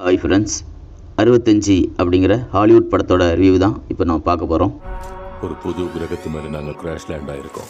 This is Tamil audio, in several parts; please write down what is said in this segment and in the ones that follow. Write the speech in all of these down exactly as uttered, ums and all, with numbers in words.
ஹாய் ஃப்ரெண்ட்ஸ், அறுபத்தஞ்சு அப்படிங்கிற ஹாலிவுட் படத்தோட ரிவ்யூ தான் இப்போ நம்ம பார்க்க போகிறோம். ஒரு புது கிரகத்து மேலே நாங்கள் கிராஷ் லேண்ட் ஆகிருக்கோம்.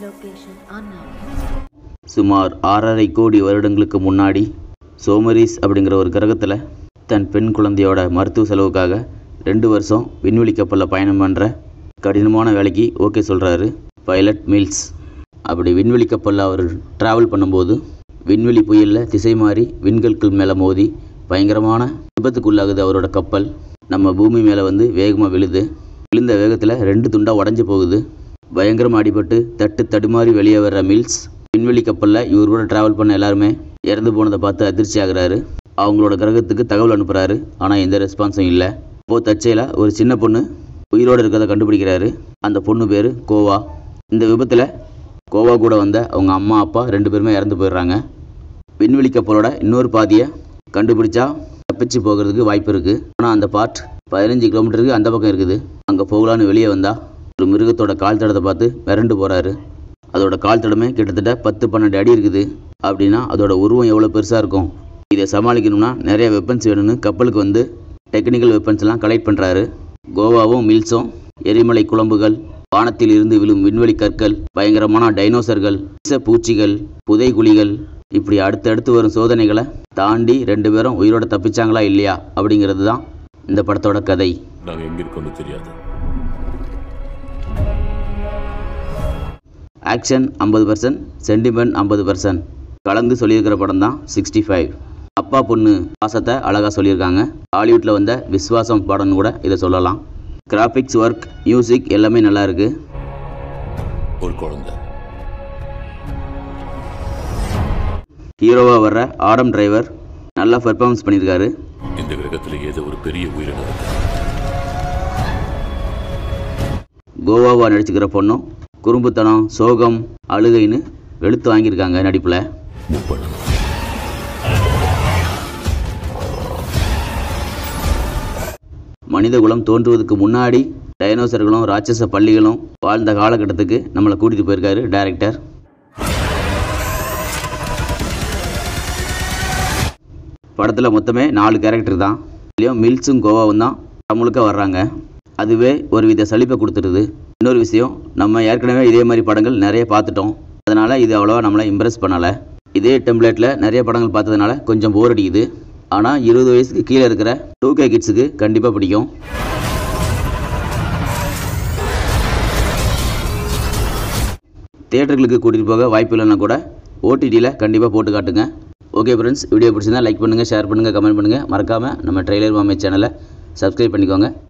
சுமார் ஆறரை கோடி வருடங்களுக்கு முன்னாடி சோமரிஸ் அப்படிங்கிற ஒரு கிரகத்தில் தன் பெண் குழந்தையோட மருத்துவ செலவுக்காக ரெண்டு வருஷம் விண்வெளி கப்பலில் பயணம் பண்ணுற கடினமான வேலைக்கு ஓகே சொல்கிறாரு பைலட் மில்ஸ். அப்படி விண்வெளி கப்பலில் அவர் ட்ராவல் பண்ணும்போது விண்வெளி புயலில் திசை மாறி விண்கற்கள் மேலே மோதி பயங்கரமான விபத்துக்குள்ளாகுது அவரோட கப்பல். நம்ம பூமி மேலே வந்து வேகமாக விழுது. விழுந்த வேகத்தில் ரெண்டு துண்டாக உடஞ்சி போகுது. பயங்கரமாக அடிபட்டு தட்டு தடுமாறி வெளியே வர்ற மில்ஸ் விண்வெளி கப்பலில் இவர் கூட ட்ராவல் பண்ண எல்லாருமே இறந்து போனதை பார்த்து அதிர்ச்சி ஆகுறாரு. அவங்களோட கிரகத்துக்கு தகவல் அனுப்புகிறாரு. ஆனால் எந்த ரெஸ்பான்ஸும் இல்லை. அப்போது தற்செயல ஒரு சின்ன பொண்ணு உயிரோடு இருக்கிறத கண்டுபிடிக்கிறாரு. அந்த பொண்ணு பேர் கோவா. இந்த விபத்தில் கோவா கூட வந்த அவங்க அம்மா அப்பா ரெண்டு பேருமே இறந்து போயிடுறாங்க. விண்வெளி கப்பலோட இன்னொரு பாதியை கண்டுபிடிச்சா தப்பிச்சு போகிறதுக்கு வாய்ப்பு இருக்குது. ஆனால் அந்த பார்ட் பதினஞ்சு கிலோமீட்டருக்கு அந்த பக்கம் இருக்குது. அங்கே போகலான்னு வெளியே வந்தால் ஒரு மிருகத்தோட கால் தடத்தை பார்த்து மிரண்டு போகிறாரு. அதோட கால் தடமே கிட்டத்தட்ட பத்து பன்னெண்டு அடி இருக்குது. அப்படின்னா அதோட உருவம் எவ்வளோ பெருசாக இருக்கும். இதை சமாளிக்கணும்னா நிறைய வெப்பன்ஸ் வேணும்னு கப்பலுக்கு வந்து டெக்னிக்கல் வெப்பன்ஸ்லாம் கலெக்ட் பண்ணுறாரு. கோவாவும் மில்ஸும் எரிமலை குழம்புகள், வானத்தில் இருந்து விழும் விண்வெளி கற்கள், பயங்கரமான டைனோசர்கள், விஷ பூச்சிகள், புதைகுழிகள், இப்படி அடுத்தடுத்து வரும் சோதனைகளை தாண்டி ரெண்டு பேரும் உயிரோட தப்பிச்சாங்களா இல்லையா அப்படிங்கிறது தான் இந்த படத்தோட கதை. நாங்கள் எங்கே இருக்கோம்னு தெரியாது. ஆக்ஷன் ஐம்பது பர்சன்ட், சென்டிமெண்ட் ஐம்பது பர்சன்ட் கலந்து சொல்லியிருக்கிற படம் தான் சிக்ஸ்டி ஃபைவ். அப்பா பொண்ணு பாசத்தை அழகாக சொல்லியிருக்காங்க. ஹாலிவுட்டில் வந்த விஸ்வாசம் படம்னு கூட இதை சொல்லலாம். கிராஃபிக்ஸ் ஒர்க், மியூசிக் எல்லாமே நல்லா இருக்கு. ஒரு குழந்தை ஹீரோவாக வர்ற ஆடம் டிரைவர் நல்லா பெர்ஃபார்மன்ஸ் பண்ணியிருக்காரு. இந்த கிரகத்தில் ஏதோ ஒரு பெரிய உயிரினம் இருக்கு. கோவாவா நடிச்சுக்கிற பொண்ணும் குறும்புத்தனம், சோகம், அழுகைன்னு வெளுத்து வாங்கியிருக்காங்க நடிப்பில். மனித குலம் தோன்றுவதற்கு முன்னாடி டைனோசர்களும் ராட்சச பள்ளிகளும் வாழ்ந்த காலகட்டத்துக்கு நம்மளை கூட்டிகிட்டு போயிருக்காரு டைரக்டர். படத்தில் மொத்தமே நாலு கேரக்டர் தான். இதுலேயும் மில்ஸும் கோவாவும் தான் முழுக்க வர்றாங்க. அதுவே ஒரு வித சலிப்பை கொடுத்துருது. இன்னொரு விஷயம், நம்ம ஏற்கனவே இதே மாதிரி படங்கள் நிறைய பார்த்துட்டோம். அதனால் இது அவ்வளோவா நம்மளை இம்ப்ரெஸ் பண்ணலை. இதே டெம்ப்ளேட்டில் நிறைய படங்கள் பார்த்ததுனால கொஞ்சம் போர் அடிக்குது. ஆனால் இருபது வயசுக்கு கீழே இருக்கிற டூ கே கிட்ஸுக்கு கண்டிப்பாக பிடிக்கும். தியேட்டர்களுக்கு கூட்டிகிட்டு போக வாய்ப்பு இல்லைன்னா கூட ஓடிடியில் கண்டிப்பாக போட்டு காட்டுங்க. ஓகே ஃப்ரெண்ட்ஸ், வீடியோ பிடிச்சிருந்தா லைக் பண்ணுங்கள், ஷேர் பண்ணுங்கள், கமெண்ட் பண்ணுங்கள். மறக்காமல் நம்ம ட்ரெய்லர் மாமே சேனலை சப்ஸ்கிரைப் பண்ணிக்கோங்க.